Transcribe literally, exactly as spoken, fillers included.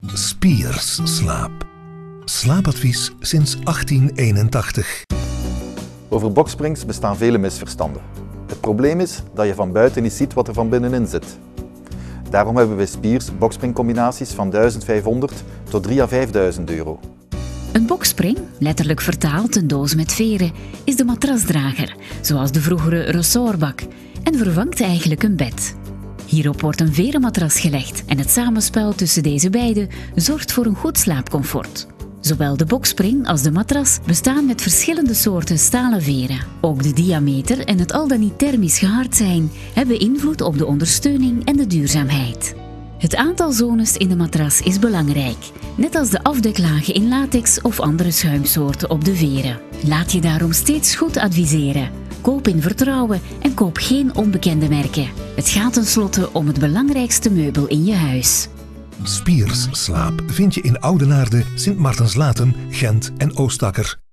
Spiers Slaap. Slaapadvies sinds achttien eenentachtig. Over boksprings bestaan vele misverstanden. Het probleem is dat je van buiten niet ziet wat er van binnenin zit. Daarom hebben we Spiers bokspringcombinaties van duizend vijfhonderd tot drie à vijfduizend euro. Een bokspring, letterlijk vertaald een doos met veren, is de matrasdrager, zoals de vroegere ressortbak, en vervangt eigenlijk een bed. Hierop wordt een verenmatras gelegd en het samenspel tussen deze beide zorgt voor een goed slaapcomfort. Zowel de bokspring als de matras bestaan met verschillende soorten stalen veren. Ook de diameter en het al dan niet thermisch gehard zijn hebben invloed op de ondersteuning en de duurzaamheid. Het aantal zones in de matras is belangrijk, net als de afdeklagen in latex of andere schuimsoorten op de veren. Laat je daarom steeds goed adviseren. Koop in vertrouwen en koop geen onbekende merken. Het gaat tenslotte om het belangrijkste meubel in je huis. Spiers Slaap vind je in Oudenaarde, Sint Maartenslatem, Gent en Oostakker.